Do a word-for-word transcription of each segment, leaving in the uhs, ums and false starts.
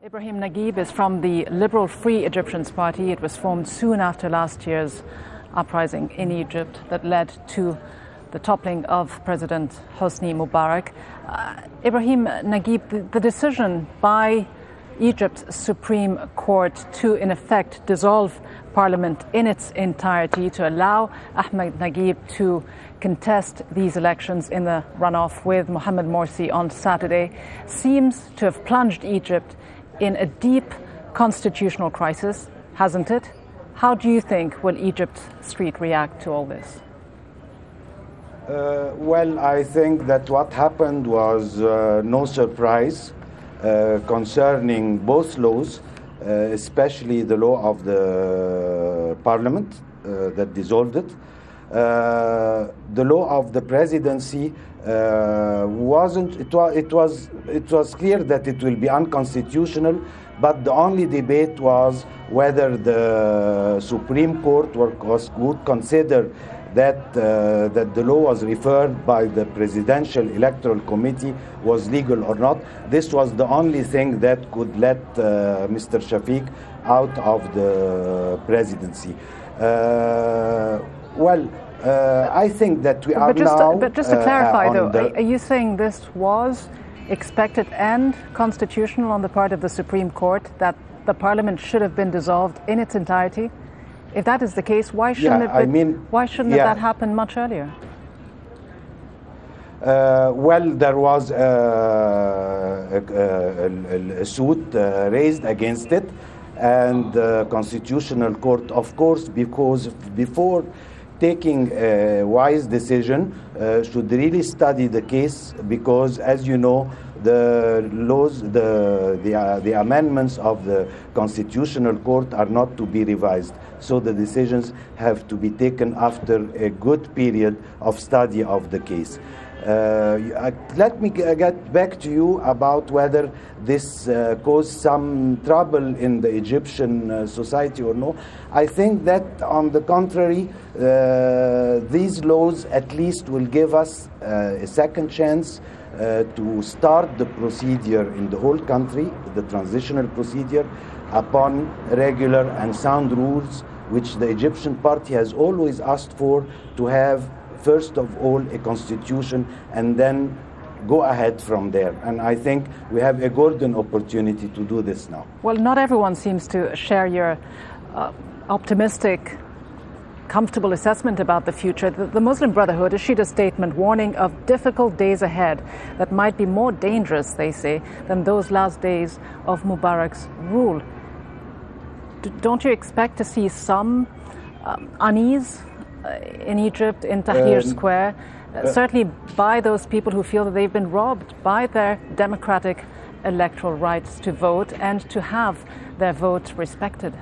Ibrahim Naguib is from the Liberal Free Egyptians Party. It was formed soon after last year's uprising in Egypt that led to the toppling of President Hosni Mubarak. Uh, Ibrahim Naguib, the, the decision by Egypt's Supreme Court to, in effect, dissolve Parliament in its entirety, to allow Ahmed Naguib to contest these elections in the runoff with Mohamed Morsi on Saturday, seems to have plunged Egypt in a deep constitutional crisis, hasn't it? How do you think will Egypt Street react to all this? Uh, well, I think that what happened was uh, no surprise uh, concerning both laws, uh, especially the law of the parliament uh, that dissolved it. Uh, the law of the presidency uh, wasn't, it was, it was, it was clear that it will be unconstitutional, but the only debate was whether the Supreme Court was, would consider that, uh, that the law was referred by the Presidential Electoral Committee was legal or not. This was the only thing that could let uh, Mister Shafiq out of the presidency. Uh, Well, uh, I think that we are but just now. To, but just to clarify, uh, though, the, are you saying this was expected and constitutional on the part of the Supreme Court, that the Parliament should have been dissolved in its entirety? If that is the case, why shouldn't yeah, it? Be, I mean, why shouldn't yeah. that happen much earlier? Uh, well, there was uh, a, a, a suit uh, raised against it, and the Constitutional Court, of course, because before taking a wise decision, uh, should really study the case, because, as you know, the laws, the the, uh, the amendments of the Constitutional Court are not to be revised. So the decisions have to be taken after a good period of study of the case. Uh, let me get back to you about whether this uh, caused some trouble in the Egyptian uh, society or no. I think that, on the contrary, uh, these laws at least will give us uh, a second chance uh, to start the procedure in the whole country, the transitional procedure, upon regular and sound rules, which the Egyptian party has always asked for, to have first of all a constitution and then go ahead from there. And I think we have a golden opportunity to do this now. Well, not everyone seems to share your uh, optimistic, comfortable assessment about the future. The, the Muslim Brotherhood issued a statement warning of difficult days ahead that might be more dangerous, they say, than those last days of Mubarak's rule. D- don't you expect to see some um, unease in Egypt, in Tahrir um, Square, uh, certainly by those people who feel that they've been robbed by their democratic electoral rights to vote and to have their vote respected?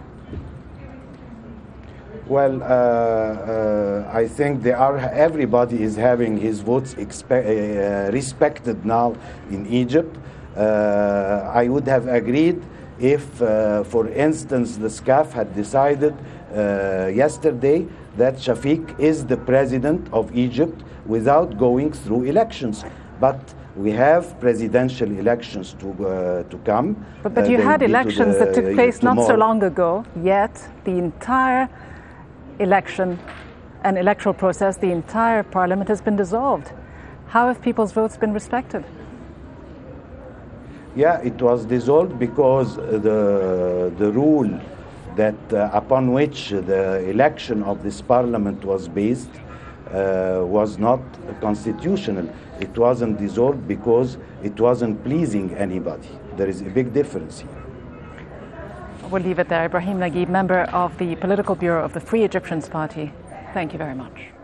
Well, uh, uh, I think they are, everybody is having his votes expe- uh, respected now in Egypt. Uh, I would have agreed if, uh, for instance, the S C A F had decided uh, yesterday that Shafiq is the president of Egypt without going through elections. But we have presidential elections to uh, to come. But, but uh, you had elections the, that took place not so long ago, yet the entire election and electoral process, the entire parliament has been dissolved. How have people's votes been respected? Yeah, it was dissolved because the the rule that uh, upon which the election of this parliament was based uh, was not constitutional. It wasn't dissolved because it wasn't pleasing anybody. There is a big difference here. We'll leave it there. Ibrahim Naguib, member of the Political Bureau of the Free Egyptians Party, thank you very much.